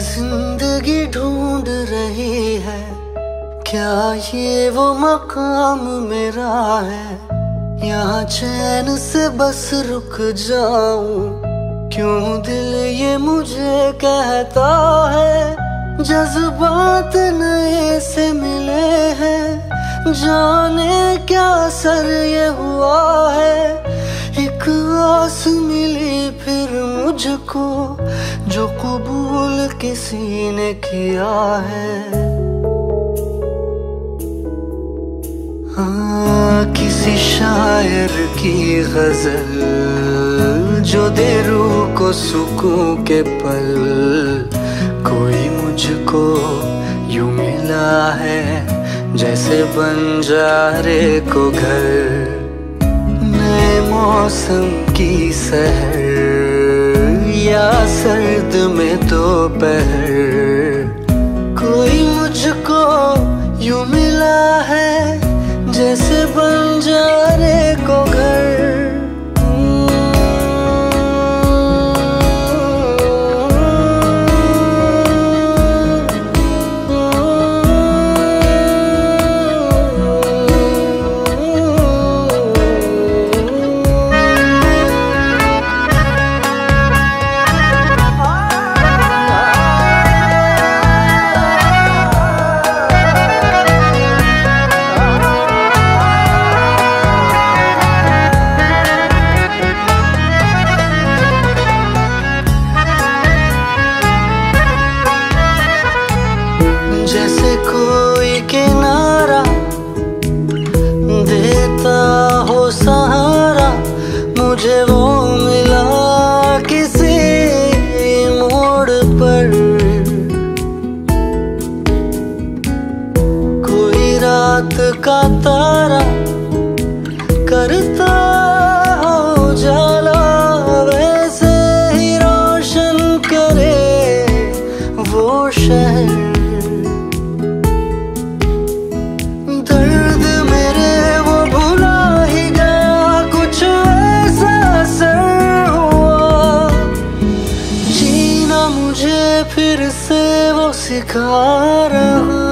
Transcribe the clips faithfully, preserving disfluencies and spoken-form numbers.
जिंदगी ढूंढ रही है, क्या ये वो मकाम मेरा है? यहाँ चैन से बस रुक जाऊं, क्यों दिल ये मुझे कहता है। जज्बात नए से मिले हैं, जाने क्या सर ये हुआ है। एक आस मिली फिर मुझको, जो कबूल किसी ने किया है। हाँ, किसी शायर की गजल जो दे रूह को सुकून के पल, कोई मुझको यूं मिला है जैसे बंजारे को घर। नए मौसम की सहर या सर्द में दोपहर, कोई मुझको यूं मिला है जैसे बंजारे को घर। जैसे कोई किनारा देता हो सहारा, मुझे वो मिला किसी मोड़ पर। कोई रात का तारा करता हो जाला, वैसे ही रोशन करे वो शहर। फिर से वो सिखा रहा,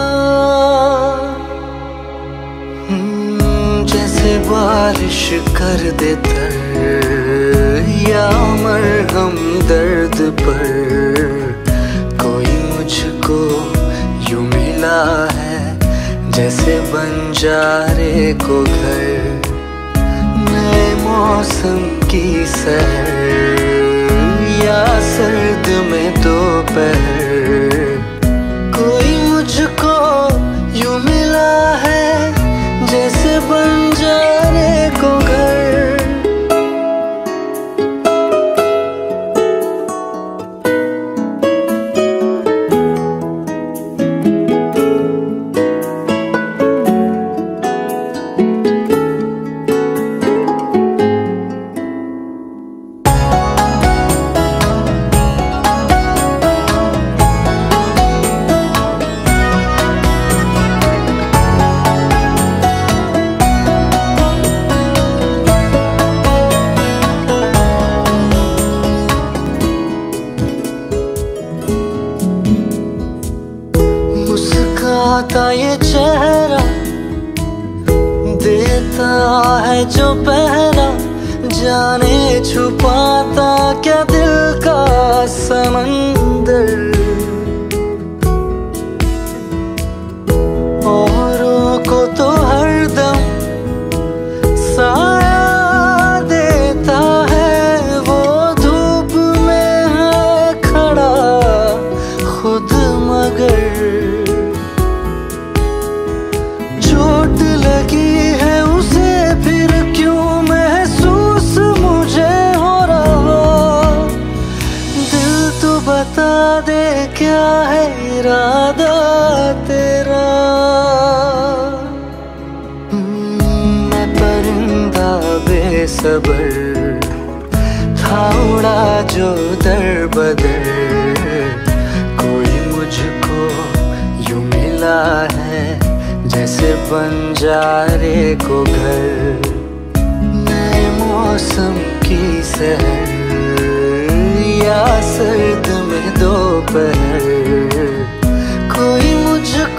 जैसे बारिश कर दे तर या मरहम दर्द पर। कोई मुझको यूं मिला है जैसे बंजारे को घर। नए मौसम की सहर या सर्द में दोपहर, कोई मुझको यूं मिला है जैसे बंजारे को घर। मुस्कुराता ये चेहरा देता है जो पहरा, जाने छुपाता क्या दिल का समंदर। औरों को तो हरदम साया देता है, वो धूप में है खड़ा खुद मगर। चोट लगी है उसे फिर क्यों महसूस मुझे हो रहा। दिल तो बता दे क्या है इरादा तेरा। मैं परिंदा बेसबर था उड़ा जो दर बदर, कोई मुझको यूं मिला है जैसे बंजारे को घर। नए मौसम की सहर या सर्द में दोपहर, कोई मुझको